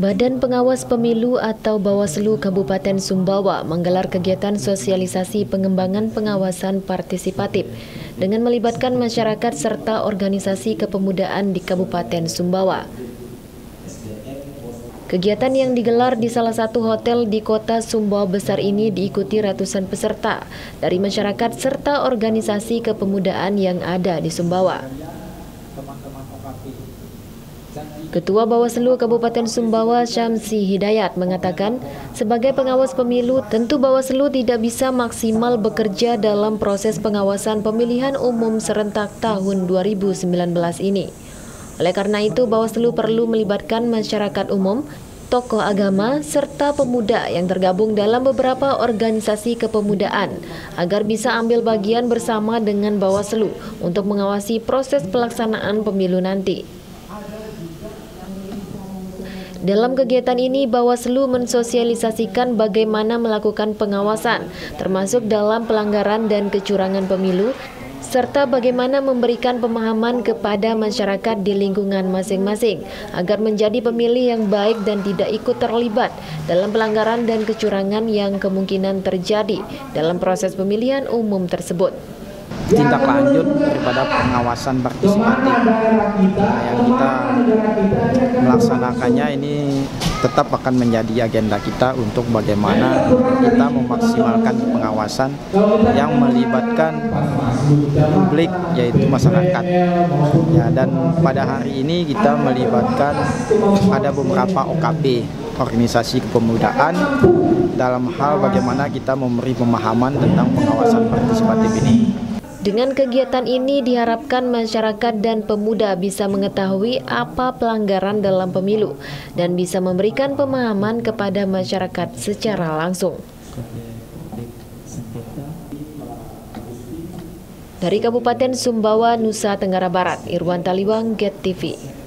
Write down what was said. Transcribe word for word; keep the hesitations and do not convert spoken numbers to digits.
Badan Pengawas Pemilu atau Bawaslu Kabupaten Sumbawa menggelar kegiatan sosialisasi pengembangan pengawasan partisipatif dengan melibatkan masyarakat serta organisasi kepemudaan di Kabupaten Sumbawa. Kegiatan yang digelar di salah satu hotel di kota Sumbawa Besar ini diikuti ratusan peserta dari masyarakat serta organisasi kepemudaan yang ada di Sumbawa. Ketua Bawaslu Kabupaten Sumbawa Syamsi Hidayat mengatakan, sebagai pengawas pemilu, tentu Bawaslu tidak bisa maksimal bekerja dalam proses pengawasan pemilihan umum serentak tahun dua ribu sembilan belas ini. Oleh karena itu, Bawaslu perlu melibatkan masyarakat umum, tokoh agama, serta pemuda yang tergabung dalam beberapa organisasi kepemudaan agar bisa ambil bagian bersama dengan Bawaslu untuk mengawasi proses pelaksanaan pemilu nanti. Dalam kegiatan ini, Bawaslu mensosialisasikan bagaimana melakukan pengawasan, termasuk dalam pelanggaran dan kecurangan pemilu, serta bagaimana memberikan pemahaman kepada masyarakat di lingkungan masing-masing agar menjadi pemilih yang baik dan tidak ikut terlibat dalam pelanggaran dan kecurangan yang kemungkinan terjadi dalam proses pemilihan umum tersebut. Tindak lanjut daripada pengawasan partisipatif nah, yang kita melaksanakannya ini tetap akan menjadi agenda kita untuk bagaimana kita memaksimalkan pengawasan yang melibatkan publik, yaitu masyarakat ya, dan pada hari ini kita melibatkan ada beberapa O K P, organisasi kepemudaan, dalam hal bagaimana kita memberi pemahaman tentang pengawasan partisipatif ini. Dengan kegiatan ini diharapkan masyarakat dan pemuda bisa mengetahui apa pelanggaran dalam pemilu dan bisa memberikan pemahaman kepada masyarakat secara langsung. Dari Kabupaten Sumbawa, Nusa Tenggara Barat, Irwan Taliwang, Get T V.